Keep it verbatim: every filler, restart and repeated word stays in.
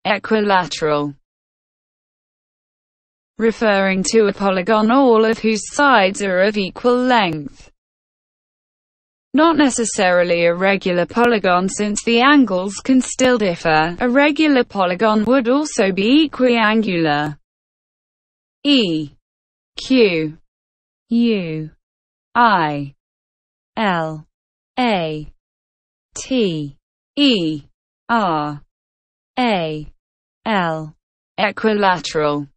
Equilateral. Referring to a polygon all of whose sides are of equal length. Not necessarily a regular polygon, since the angles can still differ. A regular polygon would also be equiangular. E. Q. U. I. L. A. T. E. R. A. L. Equilateral.